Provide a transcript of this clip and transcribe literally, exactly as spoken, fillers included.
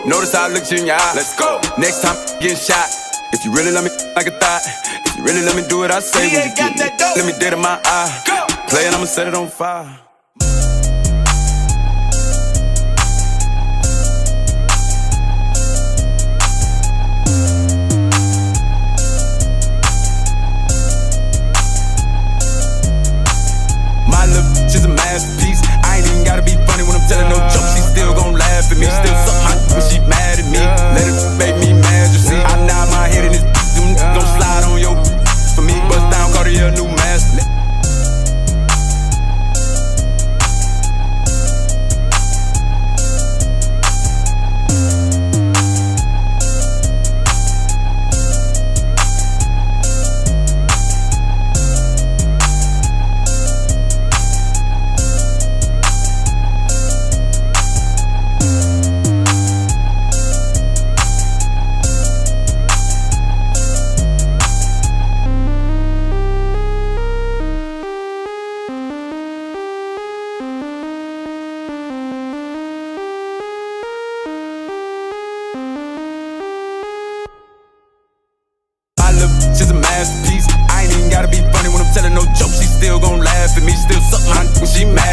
Notice how I looked you in your eye. Let's go. Next time getting shot. If you really let me like a thought, if you really let me do what I say, Yeah, would you got get that me? dope. Let me dead in my eye. Go. Play it, I'ma set it on fire. My little bitch is a masterpiece. I ain't even gotta be funny when I'm telling no joke. She still gon' laugh at me. Still suck my when she mad at me. Let her make me mad, you see. I nod my head in this them gon' slide on your for me. Bust down, Cartier, new mask. She's a masterpiece. I ain't even gotta be funny when I'm telling no joke. She still gon' laugh at me. Still suck my when she mad.